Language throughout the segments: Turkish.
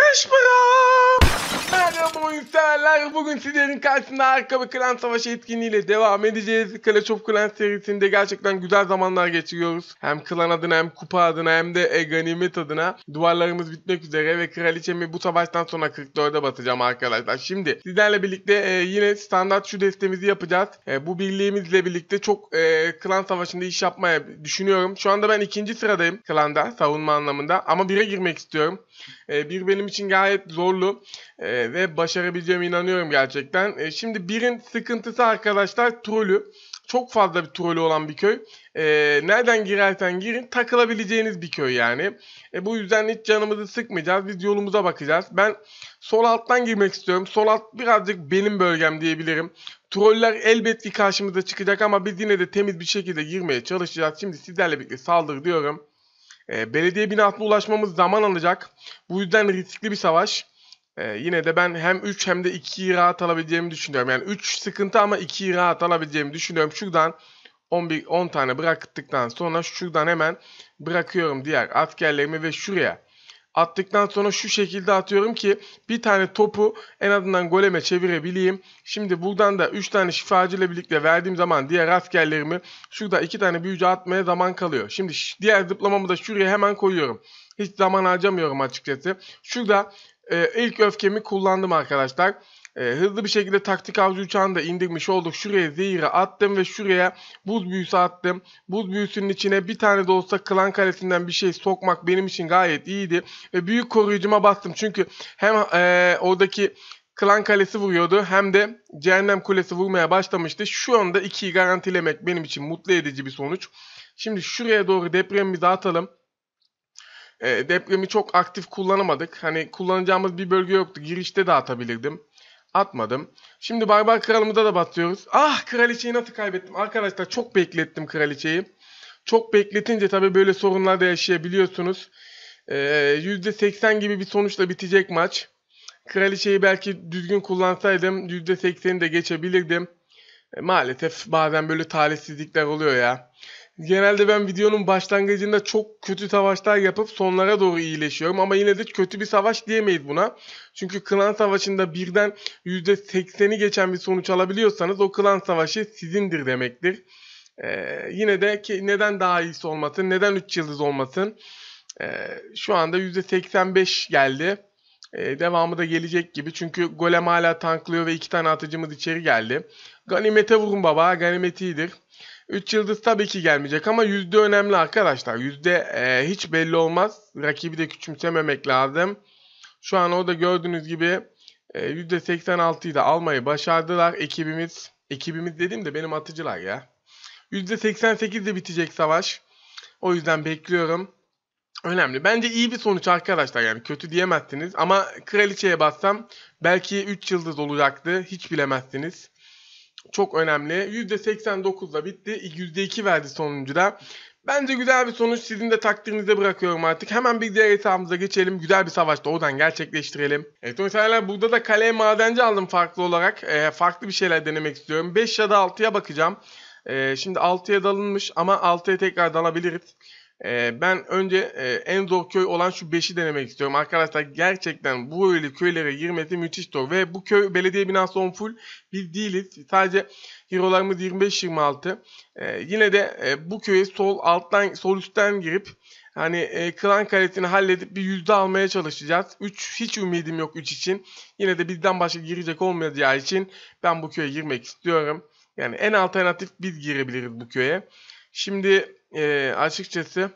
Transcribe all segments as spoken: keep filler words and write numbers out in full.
Beş para. Merhaba oyunseverler. Bugün sizlerin karşısında harika bir klan savaşı etkinliğiyle devam edeceğiz. Clash of Clans serisinde gerçekten güzel zamanlar geçiriyoruz. Hem klan adına hem kupa adına hem de e, ganimet adına. Duvarlarımız bitmek üzere ve kraliçemi bu savaştan sonra kırk dörde batacağım arkadaşlar. Şimdi sizlerle birlikte e, yine standart şu destemizi yapacağız. E, bu birliğimizle birlikte çok e, klan savaşında iş yapmaya düşünüyorum. Şu anda ben ikinci sıradayım klanda, savunma anlamında. Ama bire girmek istiyorum. E, bir benim için gayet zorlu. E, ve başarabileceğime inanıyorum gerçekten. E, şimdi birin sıkıntısı arkadaşlar trolü. Çok fazla bir trolü olan bir köy. E, nereden girersen girin takılabileceğiniz bir köy yani. E, bu yüzden hiç canımızı sıkmayacağız. Biz yolumuza bakacağız. Ben sol alttan girmek istiyorum. Sol alt birazcık benim bölgem diyebilirim. Troller elbet ki karşımıza çıkacak ama biz yine de temiz bir şekilde girmeye çalışacağız. Şimdi sizlerle birlikte saldır diyorum. E, belediye binasına ulaşmamız zaman alacak. Bu yüzden riskli bir savaş. Ee, yine de ben hem üç hem de ikiyi rahat alabileceğimi düşünüyorum. Yani üç sıkıntı ama ikiyi rahat alabileceğimi düşünüyorum. Şuradan on bir on tane bıraktıktan sonra şuradan hemen bırakıyorum diğer askerlerimi ve şuraya attıktan sonra şu şekilde atıyorum ki bir tane topu en azından goleme çevirebileyim. Şimdi buradan da üç tane şifacı ile birlikte verdiğim zaman diğer askerlerimi şurada iki tane büyücü atmaya zaman kalıyor. Şimdi diğer zıplamamı da şuraya hemen koyuyorum. Hiç zaman harcamıyorum açıkçası. Şurada Ee, ilk öfkemi kullandım arkadaşlar. Ee, hızlı bir şekilde taktik avcı uçağını da indirmiş olduk. Şuraya zehiri attım ve şuraya buz büyüsü attım. Buz büyüsünün içine bir tane de olsa klan kalesinden bir şey sokmak benim için gayet iyiydi. Ve büyük koruyucuma bastım. Çünkü hem e, oradaki klan kalesi vuruyordu hem de cehennem kulesi vurmaya başlamıştı. Şu anda ikiyi garantilemek benim için mutlu edici bir sonuç. Şimdi şuraya doğru depremimizi atalım. E, depremi çok aktif kullanamadık. Hani kullanacağımız bir bölge yoktu. Girişte de atabilirdim. Atmadım. Şimdi barbar kralımıza da batıyoruz. Ah, kraliçeyi nasıl kaybettim? Arkadaşlar çok beklettim kraliçeyi. Çok bekletince tabii böyle sorunlar da yaşayabiliyorsunuz. E, yüzde seksen gibi bir sonuçla bitecek maç. Kraliçeyi belki düzgün kullansaydım yüzde sekseni de geçebilirdim. E, maalesef bazen böyle talihsizlikler oluyor ya. Genelde ben videonun başlangıcında çok kötü savaşlar yapıp sonlara doğru iyileşiyorum. Ama yine de kötü bir savaş diyemeyiz buna. Çünkü klan savaşında birden yüzde sekseni geçen bir sonuç alabiliyorsanız o klan savaşı sizindir demektir. Ee, yine de ki neden daha iyisi olmasın, neden üç yıldız olmasın. Ee, şu anda yüzde seksen beş geldi. Ee, devamı da gelecek gibi. Çünkü golem hala tanklıyor ve iki tane atıcımız içeri geldi. Ganimete vurun baba, ganimet iyidir. üç yıldız tabii ki gelmeyecek ama yüzde önemli arkadaşlar. Yüzde e, hiç belli olmaz. Rakibi de küçümsememek lazım. Şu an orada gördüğünüz gibi e, yüzde seksen altıyı da almayı başardılar ekibimiz. Ekibimiz dediğim de benim atıcılar ya. yüzde seksen sekizde bitecek savaş. O yüzden bekliyorum. Önemli. Bence iyi bir sonuç arkadaşlar, yani kötü diyemezsiniz. Ama kraliçeye bassam belki üç yıldız olacaktı. Hiç bilemezsiniz. Çok önemli. yüzde seksen dokuzla bitti. yüzde iki verdi sonuncuda. Bence güzel bir sonuç. Sizin de takdirinize bırakıyorum artık. Hemen bir diğer hesabımıza geçelim. Güzel bir savaşta oradan gerçekleştirelim. Evet mesela burada da kaleye madenci aldım farklı olarak. E, farklı bir şeyler denemek istiyorum. beş ya da altıya bakacağım. E, şimdi altıya dalınmış ama altıya tekrar dalabiliriz. Ee, ben önce e, en zor köy olan şu beşi denemek istiyorum. Arkadaşlar gerçekten bu öyle köylere girmesi müthiş zor. Ve bu köy belediye binası on full. Biz değiliz. Sadece hero'larımız yirmi beş yirmi altı. Ee, yine de e, bu köye sol alttan sol üstten girip hani e, klan kalesini halledip bir yüzde almaya çalışacağız. üç hiç ümidim yok üç için. Yine de bizden başka girecek olmayacağı için ben bu köye girmek istiyorum. Yani en alternatif biz girebiliriz bu köye. Şimdi e, açıkçası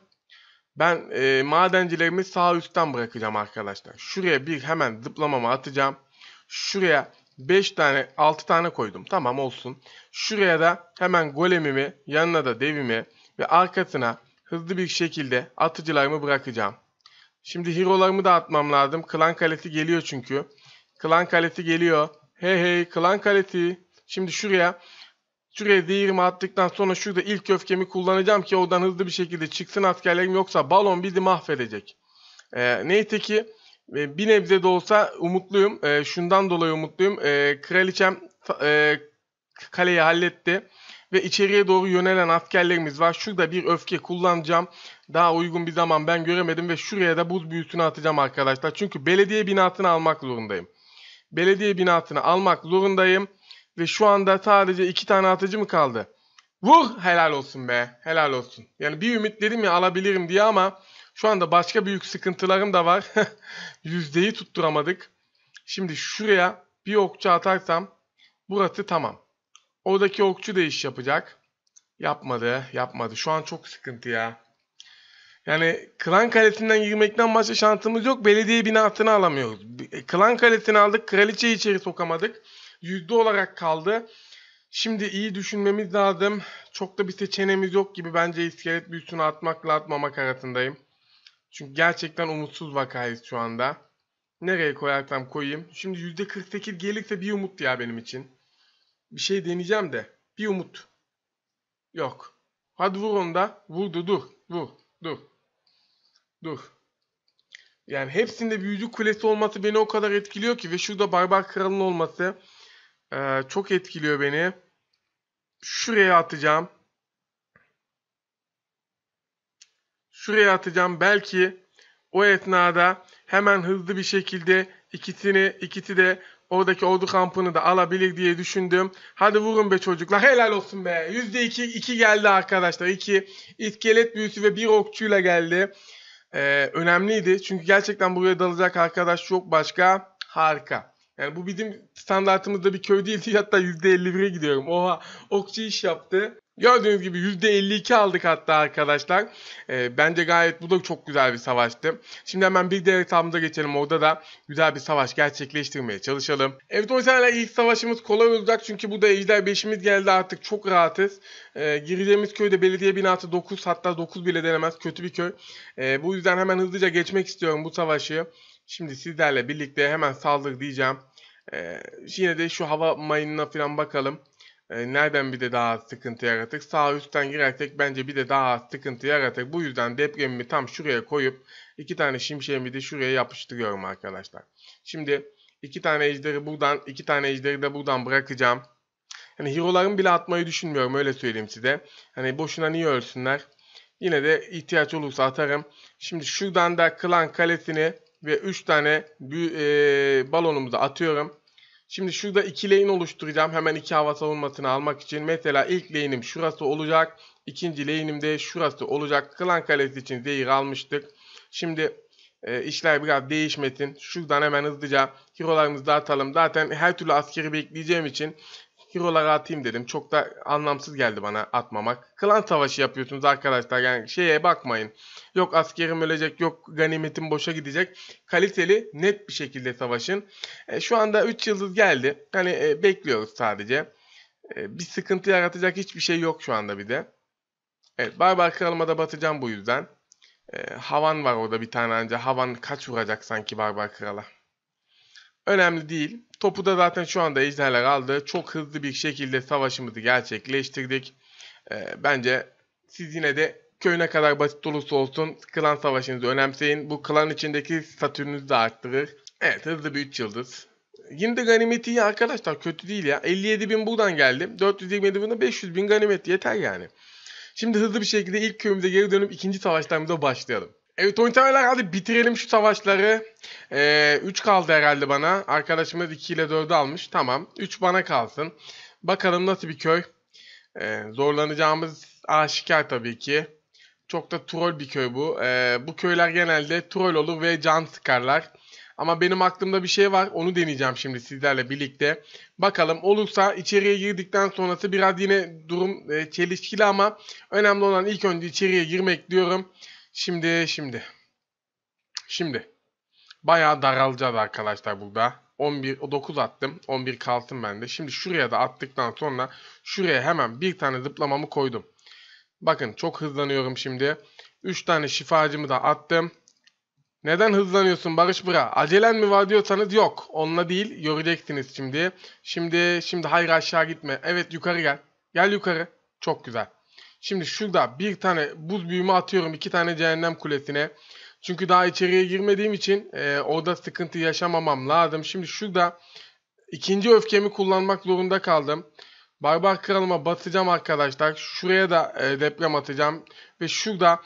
ben e, madencilerimi sağ üstten bırakacağım arkadaşlar. Şuraya bir hemen zıplamamı atacağım. Şuraya beş tane altı tane koydum. Tamam olsun. Şuraya da hemen golemimi, yanına da devimi ve arkasına hızlı bir şekilde atıcılarımı bırakacağım. Şimdi hero'larımı da atmam lazım. Klan kalesi geliyor çünkü. Klan kalesi geliyor. Hey hey klan kalesi. Şimdi şuraya Şuraya zehirimi attıktan sonra şurada ilk öfkemi kullanacağım ki oradan hızlı bir şekilde çıksın askerlerim, yoksa balon bizi mahvedecek. Ee, neyse ki e, bir nebze de olsa umutluyum. E, şundan dolayı umutluyum. E, kraliçem e, kaleyi halletti ve içeriye doğru yönelen askerlerimiz var. Şurada bir öfke kullanacağım. Daha uygun bir zaman ben göremedim ve şuraya da buz büyüsünü atacağım arkadaşlar. Çünkü belediye binasını almak zorundayım. Belediye binasını almak zorundayım. Ve şu anda sadece iki tane atıcı mı kaldı? Vur! Helal olsun be. Helal olsun. Yani bir ümit dedim ya alabilirim diye ama şu anda başka büyük sıkıntılarım da var. Yüzdeyi tutturamadık. Şimdi şuraya bir okçu atarsam burası tamam. Oradaki okçu da iş yapacak. Yapmadı. Yapmadı. Şu an çok sıkıntı ya. Yani Klan Kalesi'nden girmekten başka şansımız yok. Belediye binasını alamıyoruz. Klan Kalesi'ni aldık. Kraliçeyi içeri sokamadık. Yüzde olarak kaldı. Şimdi iyi düşünmemiz lazım. Çok da bir seçeneğimiz yok gibi. Bence iskelet büyüsünü atmakla atmamak arasındayım. Çünkü gerçekten umutsuz vakayız şu anda. Nereye koyarsam koyayım. Şimdi yüzde kırk sekiz gelirse bir umut ya benim için. Bir şey deneyeceğim de. Bir umut. Yok. Hadi vur onu da. Vurdu dur. Vur. Dur. Dur. Yani hepsinde büyücü kulesi olması beni o kadar etkiliyor ki. Ve şurada barbar kralın olması e, çok etkiliyor beni. Şuraya atacağım. Şuraya atacağım. Belki o esnada hemen hızlı bir şekilde ikisini ikisi de oradaki ordu kampını da alabilir diye düşündüm. Hadi vurun be çocuklar. Helal olsun be. yüzde iki, iki geldi arkadaşlar. iki iskelet büyüsü ve bir okçuyla geldi. Ee, önemliydi. Çünkü gerçekten buraya dalacak arkadaş yok başka. Harika. Yani bu bizim standartımızda bir köy değil. Hatta yüzde elli bire gidiyorum. Oha, okçu iş yaptı. Gördüğünüz gibi yüzde elli iki aldık hatta arkadaşlar. Ee, bence gayet bu da çok güzel bir savaştı. Şimdi hemen bir diğer hesabımıza geçelim. Orada da güzel bir savaş gerçekleştirmeye çalışalım. Evet, o yüzden ilk savaşımız kolay olacak. Çünkü bu da ejder beşimiz geldi, artık çok rahatız. Ee, gireceğimiz köyde belediye binası dokuz, hatta dokuz bile denemez. Kötü bir köy. Ee, bu yüzden hemen hızlıca geçmek istiyorum bu savaşı. Şimdi sizlerle birlikte hemen saldır diyeceğim. Ee, yine de şu hava mayınına falan bakalım. Nereden bir de daha az sıkıntı yaratır? Sağ üstten girersek bence bir de daha az sıkıntı yaratır. Bu yüzden depremimi tam şuraya koyup iki tane şimşeğimi de şuraya yapıştırıyorum arkadaşlar. Şimdi iki tane ejderi buradan, iki tane ejderi de buradan bırakacağım. Hani hero'larımı bile atmayı düşünmüyorum, öyle söyleyeyim size. Hani boşuna niye ölsünler? Yine de ihtiyaç olursa atarım. Şimdi şuradan da klan kalesini ve üç tane e, balonumuzu atıyorum. Şimdi şurada iki lane oluşturacağım. Hemen iki hava savunmasını almak için. Mesela ilk lane'im şurası olacak. İkinci lane'im de şurası olacak. Klan kalesi için zehir almıştık. Şimdi e, işler biraz değişmesin. Şuradan hemen hızlıca hero'larımızı da atalım. Zaten her türlü askeri bekleyeceğim için hero'ları atayım dedim. Çok da anlamsız geldi bana atmamak. Klan savaşı yapıyorsunuz arkadaşlar. Yani şeye bakmayın. Yok askerim ölecek, yok ganimetim boşa gidecek. Kaliteli, net bir şekilde savaşın. E, şu anda üç yıldız geldi. Hani e, bekliyoruz sadece. E, bir sıkıntı yaratacak hiçbir şey yok şu anda bir de. Evet, barbar kralıma da batacağım bu yüzden. E, havan var orada bir tane anca. Havan kaç vuracak sanki barbar krala? Önemli değil. Topu da zaten şu anda ejderler aldı. Çok hızlı bir şekilde savaşımızı gerçekleştirdik. Ee, bence siz yine de köy ne kadar basit olursa olsun klan savaşınızı önemseyin. Bu klan içindeki statünüzü de arttırır. Evet, hızlı bir üç yıldız. Yine de ganimeti iyi arkadaşlar, kötü değil ya. elli yedi bin buradan geldi. dört yüz yirmi yedi bin, beş yüz bin ganimet yeter yani. Şimdi hızlı bir şekilde ilk köyümüze geri dönüp ikinci savaşlarımıza başlayalım. Evet oyuncular, hadi bitirelim şu savaşları. Ee, üç kaldı herhalde bana. Arkadaşımız iki ile dördü almış. Tamam. üç bana kalsın. Bakalım nasıl bir köy. Ee, zorlanacağımız aşikar tabii ki. Çok da troll bir köy bu. Ee, bu köyler genelde troll olur ve can sıkarlar. Ama benim aklımda bir şey var. Onu deneyeceğim şimdi sizlerle birlikte. Bakalım olursa içeriye girdikten sonrası biraz yine durum e, çelişkili ama önemli olan ilk önce içeriye girmek diyorum. Şimdi şimdi. Şimdi. Bayağı daralacağız arkadaşlar burada. on bir, dokuz attım. on bir kalsın bende. Şimdi şuraya da attıktan sonra şuraya hemen bir tane zıplamamı koydum. Bakın çok hızlanıyorum şimdi. üç tane şifacımı da attım. Neden hızlanıyorsun Barış Bıra? Acelen mi var diyorsanız yok. Onunla değil, göreceksiniz şimdi. Şimdi şimdi hayır aşağı gitme. Evet yukarı gel. Gel yukarı. Çok güzel. Şimdi şurada bir tane buz büyümü atıyorum iki tane cehennem kulesine. Çünkü daha içeriye girmediğim için e, orada sıkıntı yaşamamam lazım. Şimdi şurada ikinci öfkemi kullanmak zorunda kaldım. Barbar kralıma basacağım arkadaşlar. Şuraya da e, deprem atacağım. Ve şurada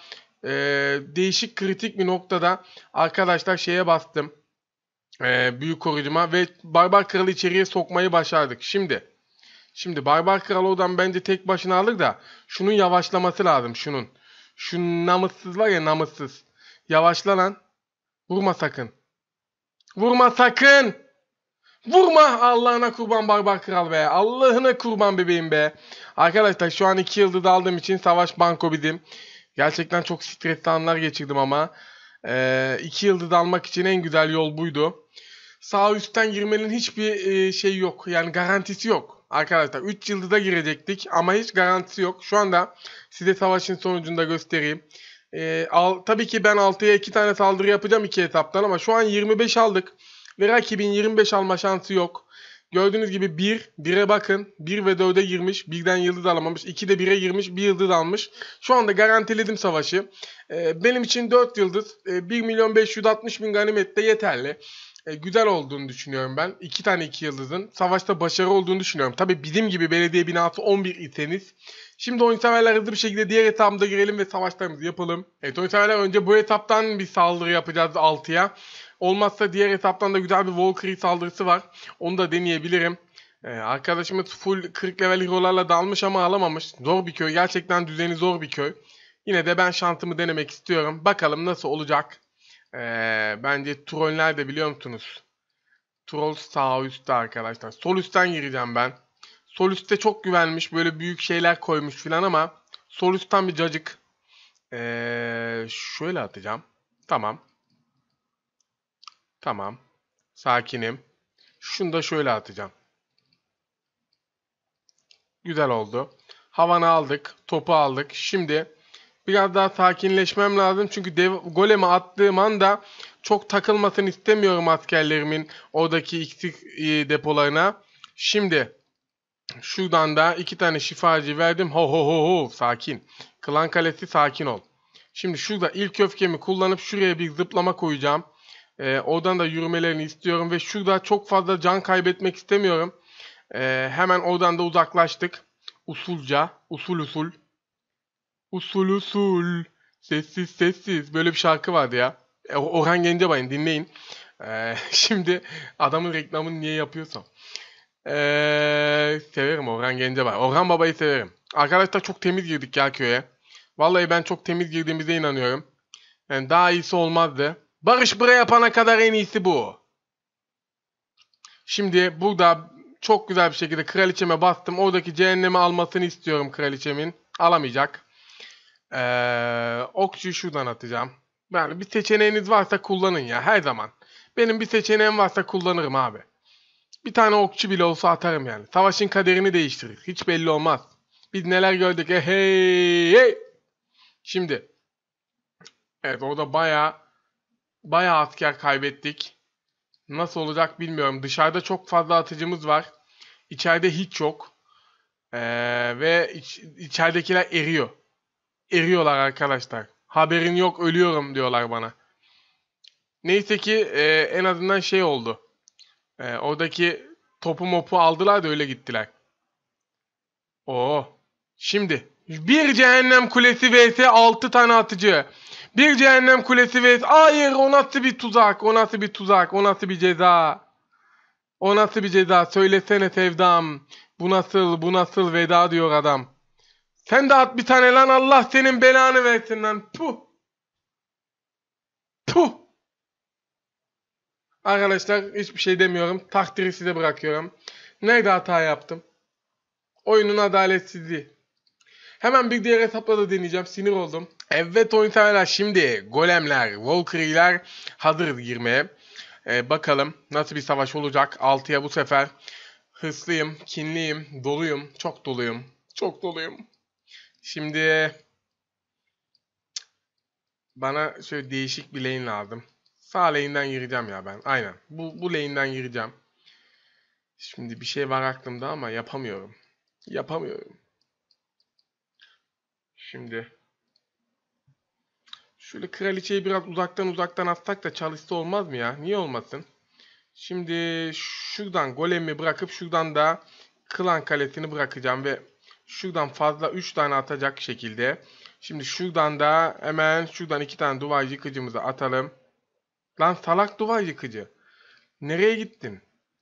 e, değişik kritik bir noktada arkadaşlar şeye bastım. E, büyük koruyucuma ve Barbar Kralı içeriye sokmayı başardık. Şimdi şimdi Barbar Kral oradan bence tek başına alır da şunun yavaşlaması lazım şunun. Şu namussuz var ya, namussuz. Yavaşla lan. Vurma sakın. Vurma sakın. Vurma, Allah'ına kurban Barbar Kral be. Allah'ına kurban bebeğim be. Arkadaşlar şu an iki yıldız aldığım için savaş banko bizim. Gerçekten çok stresli anlar geçirdim ama. Ee, iki yıldız almak için en güzel yol buydu. Sağ üstten girmenin hiçbir e, şey yok. Yani garantisi yok. Arkadaşlar üç yıldıza girecektik ama hiç garantisi yok. Şu anda size savaşın sonucunu da göstereyim. Ee, al, tabii ki ben altıya iki tane saldırı yapacağım iki hesaptan ama şu an yirmi beş aldık. Ve rakibin yirmi beş alma şansı yok. Gördüğünüz gibi bir, bire bakın. bir ve dörde girmiş. birden yıldız alamamış. iki de bire girmiş. bir yıldız almış. Şu anda garantiledim savaşı. Ee, benim için dört yıldız. E, bir milyon beş yüz altmış bin ganimet de yeterli. E, güzel olduğunu düşünüyorum ben. iki tane iki yıldızın. Savaşta başarı olduğunu düşünüyorum. Tabii bizim gibi belediye binası on bir iseniz. Şimdi oyun severler hızlı bir şekilde diğer etapta girelim ve savaşlarımızı yapalım. Evet oyun severler önce bu etaptan bir saldırı yapacağız altıya. Olmazsa diğer etaptan da güzel bir Valkyrie saldırısı var. Onu da deneyebilirim. Ee, arkadaşımız full kırk level hero'larla dalmış ama alamamış. Zor bir köy. Gerçekten düzeni zor bir köy. Yine de ben şansımı denemek istiyorum. Bakalım nasıl olacak. Ee, bence troller de biliyor musunuz? Troll sağ üstte arkadaşlar. Sol üstten gireceğim ben. Sol üstte çok güvenmiş. Böyle büyük şeyler koymuş filan ama sol üstten bir cacık. Ee, şöyle atacağım. Tamam. Tamam. Sakinim. Şunu da şöyle atacağım. Güzel oldu. Havanı aldık. Topu aldık. Şimdi biraz daha sakinleşmem lazım. Çünkü dev, goleme attığım anda çok takılmasını istemiyorum askerlerimin oradaki iksir e, depolarına. Şimdi şuradan da iki tane şifacı verdim. Ho ho ho ho. Sakin. Klan Kalesi sakin ol. Şimdi şurada ilk öfkemi kullanıp şuraya bir zıplama koyacağım. Ee, oradan da yürümelerini istiyorum ve şurada çok fazla can kaybetmek istemiyorum. Ee, hemen oradan da uzaklaştık. Usulca, usul usul. Usul usul. Sessiz sessiz. Böyle bir şarkı vardı ya. E, Orhan Gencebay'ın dinleyin. Ee, şimdi adamın reklamını niye yapıyorsam. Ee, severim Orhan Gencebay. Orhan Baba'yı severim. Arkadaşlar çok temiz girdik ya köye. Vallahi ben çok temiz girdiğimize inanıyorum. Yani daha iyisi olmazdı. Barış buraya yapana kadar en iyisi bu. Şimdi burada çok güzel bir şekilde kraliçeme bastım. Oradaki cehennemi almasını istiyorum kraliçemin. Alamayacak. Ee, okçuyu şuradan atacağım. Yani bir seçeneğiniz varsa kullanın ya her zaman. Benim bir seçeneğim varsa kullanırım abi. Bir tane okçu bile olsa atarım yani. Savaşın kaderini değiştirir. Hiç belli olmaz. Biz neler gördük. E, hey hey. Şimdi. Evet orada bayağı bayağı asker kaybettik. Nasıl olacak bilmiyorum. Dışarıda çok fazla atıcımız var. İçeride hiç yok. Ee, ve iç, içeridekiler eriyor. Eriyorlar arkadaşlar. Haberin yok ölüyorum diyorlar bana. Neyse ki e, en azından şey oldu. E, oradaki topu mopu aldılar da öyle gittiler. Oo. Şimdi bir cehennem kulesi vs altı tane atıcı. Bir cehennem kulesi vs... Hayır o nasıl bir tuzak? O nasıl bir tuzak? O nasıl bir ceza? O nasıl bir ceza? Söylesene sevdam. Bu nasıl, bu nasıl veda diyor adam. Sen de at bir tane lan Allah senin belanı versin lan. Puh. Puh. Arkadaşlar hiçbir şey demiyorum. Takdiri size bırakıyorum. Nerede hata yaptım? Oyunun adaletsizliği. Hemen bir diğer hesapla da deneyeceğim. Sinir oldum. Evet oyun severler şimdi golemler, Valkyrie'ler hazır girmeye. Ee, bakalım nasıl bir savaş olacak. altıya bu sefer hırslıyım, kinliyim, doluyum. Çok doluyum. Çok doluyum. Şimdi bana şöyle değişik bir lane lazım. Sağ lane'den gireceğim ya ben. Aynen. Bu, bu lane'den gireceğim. Şimdi bir şey var aklımda ama yapamıyorum. Yapamıyorum. Şimdi şöyle kraliçeyi biraz uzaktan uzaktan atsak da çalışsa olmaz mı ya? Niye olmasın? Şimdi şuradan golemi bırakıp şuradan da klan kalesini bırakacağım ve şuradan fazla üç tane atacak şekilde. Şimdi şuradan da hemen şuradan iki tane duvar yıkıcımızı atalım. Lan salak duvar yıkıcı. Nereye gittin?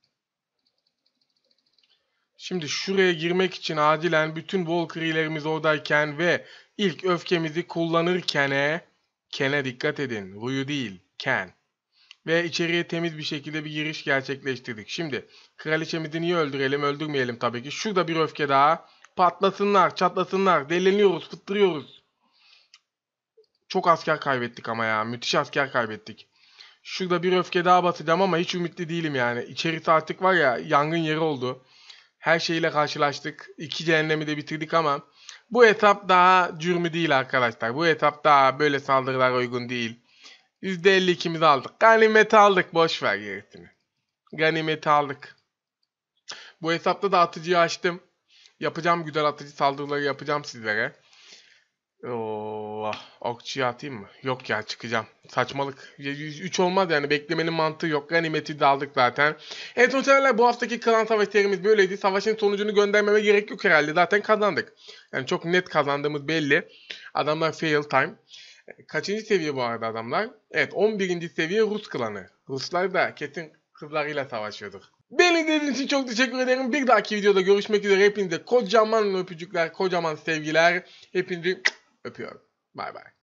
Şimdi şuraya girmek için acilen bütün Valkyrie'lerimiz oradayken ve ilk öfkemizi kullanırken Ken'e dikkat edin. Ruyu değil, Ken. Ve içeriye temiz bir şekilde bir giriş gerçekleştirdik. Şimdi kraliçemizi niye öldürelim? Öldürmeyelim tabii ki. Şurada bir öfke daha. Patlasınlar, çatlasınlar. Deleniyoruz, fıttırıyoruz. Çok asker kaybettik ama ya. Müthiş asker kaybettik. Şurada bir öfke daha basacağım ama hiç ümitli değilim yani. İçerisi artık var ya, yangın yeri oldu. Her şeyle karşılaştık. İki cehennemi de bitirdik ama bu etap daha cürmü değil arkadaşlar. Bu etap daha böyle saldırılar uygun değil. yüzde elli ikimizi aldık. Ganimeti aldık. Boş ver gerisini. Ganimeti aldık. Bu hesapta da atıcıyı açtım. Yapacağım güzel atıcı saldırıları yapacağım sizlere. Oo, okçuyu atayım mı? Yok ya, çıkacağım. Saçmalık. üç olmaz yani, beklemenin mantığı yok. Ganimeti de aldık zaten. Evet sonuçta bu haftaki klan savaş serimiz böyleydi. Savaşın sonucunu göndermeme gerek yok herhalde. Zaten kazandık. Yani çok net kazandığımız belli. Adamlar fail time. Kaçıncı seviye bu arada adamlar? Evet, on birinci seviye Rus klanı. Ruslar da kesin kızlarıyla savaşıyordur. Beni izlediğiniz için çok teşekkür ederim. Bir dahaki videoda görüşmek üzere. Hepinize kocaman öpücükler, kocaman sevgiler. Hepinizi öpüyorum. Bay bay.